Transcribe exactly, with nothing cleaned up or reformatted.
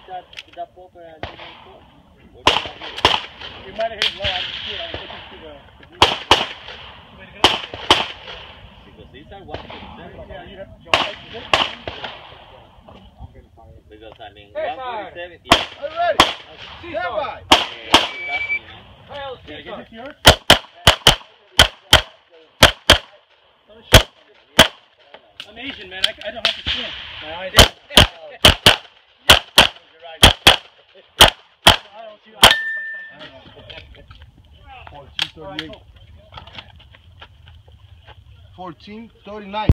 that that poker and didn't score? What did I do? You might have hit low. I didn't see it. I was looking to the. Because these are one forty-seven. Yeah, you have to jump right to this. Because I mean, Hey, one forty-seven. Yeah. Are you ready? See, Stand by. Kyle, Yeah, see, is this yours? I'm Asian, man. I, I don't have to swim. My eyes. I don't see. I fourteen thirty-eight. fourteen thirty-nine.